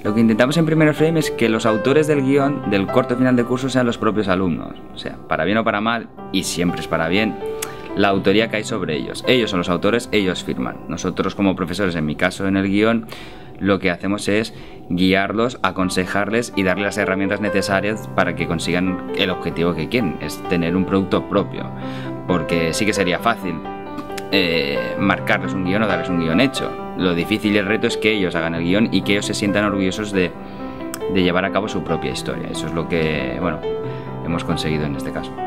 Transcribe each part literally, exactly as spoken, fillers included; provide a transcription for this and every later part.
Lo que intentamos en Primer Frame es que los autores del guión del corto final de curso sean los propios alumnos. O sea, para bien o para mal, y siempre es para bien, la autoría cae sobre ellos. Ellos son los autores, ellos firman. Nosotros como profesores, en mi caso en el guión, lo que hacemos es guiarlos, aconsejarles y darles las herramientas necesarias para que consigan el objetivo que quieren, es tener un producto propio. Porque sí que sería fácil eh, marcarles un guión o darles un guión hecho. Lo difícil y el reto es que ellos hagan el guión y que ellos se sientan orgullosos de, de llevar a cabo su propia historia. Eso es lo que, bueno, hemos conseguido en este caso.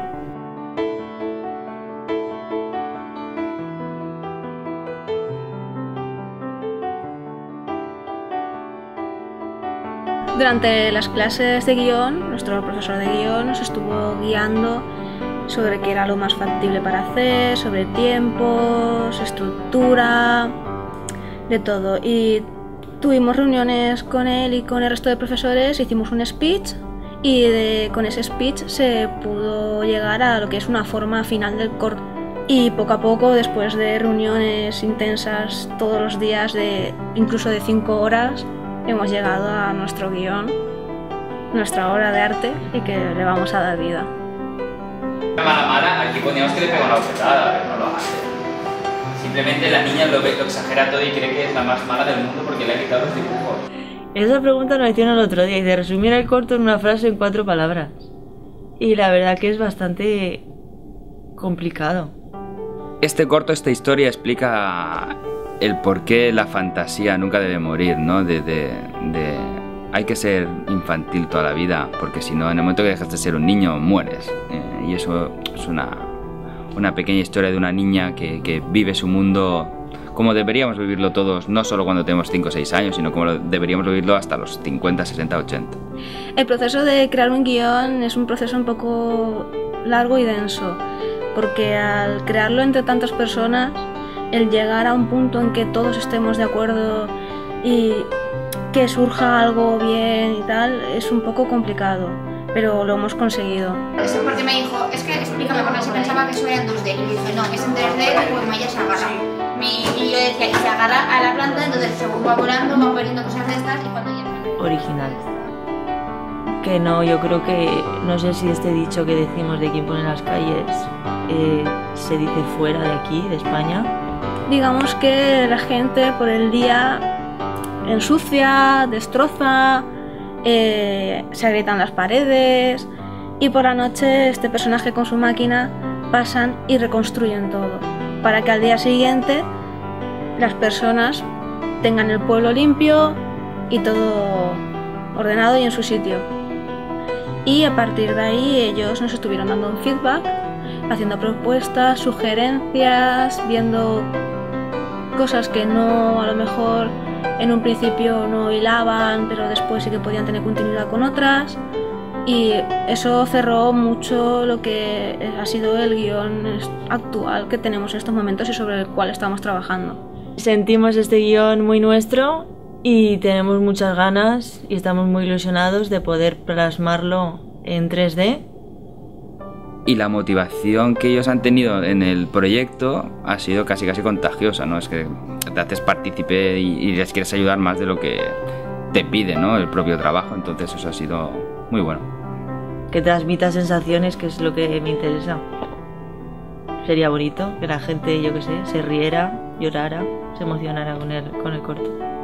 Durante las clases de guión, nuestro profesor de guión nos estuvo guiando sobre qué era lo más factible para hacer, sobre tiempos, estructura, de todo. Y tuvimos reuniones con él y con el resto de profesores, hicimos un speech y de, con ese speech se pudo llegar a lo que es una forma final del corto. Y poco a poco, después de reuniones intensas todos los días, de incluso de cinco horas, hemos llegado a nuestro guión, nuestra obra de arte, y que le vamos a dar vida. Mala mala, aquí poníamos que le pega una bofetada, pero no lo hace. Simplemente la niña lo, ve, lo exagera todo y cree que es la más mala del mundo porque le ha quitado los dibujos. Esa pregunta nos la hicieron el otro día y de resumir el corto en una frase en cuatro palabras. Y la verdad que es bastante complicado. Este corto, esta historia explica el por qué la fantasía nunca debe morir, ¿no? De, de, de, hay que ser infantil toda la vida, porque si no, en el momento que dejas de ser un niño, mueres. Eh, y eso es una, una pequeña historia de una niña que, que vive su mundo como deberíamos vivirlo todos, no solo cuando tenemos cinco o seis años, sino como deberíamos vivirlo hasta los cincuenta, sesenta, ochenta. El proceso de crear un guión es un proceso un poco largo y denso, porque al crearlo entre tantas personas, el llegar a un punto en que todos estemos de acuerdo y que surja algo bien y tal, es un poco complicado, pero lo hemos conseguido. Eso porque me dijo, es que explícame, porque se pensaba que eso era en dos D, y le dije, no, es en tres D y pues Maya se agarra. Mi, y yo decía, y se agarra a la planta, entonces según va volando, va poniendo cosas de estas y cuando ya... Original. Que no, yo creo que, no sé si este dicho que decimos de quién pone las calles eh, se dice fuera de aquí, de España. Digamos que la gente por el día ensucia, destroza, eh, se agrietan las paredes y por la noche este personaje con su máquina pasan y reconstruyen todo para que al día siguiente las personas tengan el pueblo limpio y todo ordenado y en su sitio. Y a partir de ahí ellos nos estuvieron dando un feedback, haciendo propuestas, sugerencias, viendo cosas que no, a lo mejor en un principio no hilaban, pero después sí que podían tener continuidad con otras, y eso cerró mucho lo que ha sido el guión actual que tenemos en estos momentos y sobre el cual estamos trabajando. Sentimos este guión muy nuestro y tenemos muchas ganas y estamos muy ilusionados de poder plasmarlo en tres D. Y la motivación que ellos han tenido en el proyecto ha sido casi casi contagiosa, ¿no? Es que te haces partícipe y, y les quieres ayudar más de lo que te pide, ¿no? El propio trabajo, entonces eso ha sido muy bueno. Que transmita sensaciones, que es lo que me interesa. Sería bonito que la gente, yo qué sé, se riera, llorara, se emocionara con el, con el corto.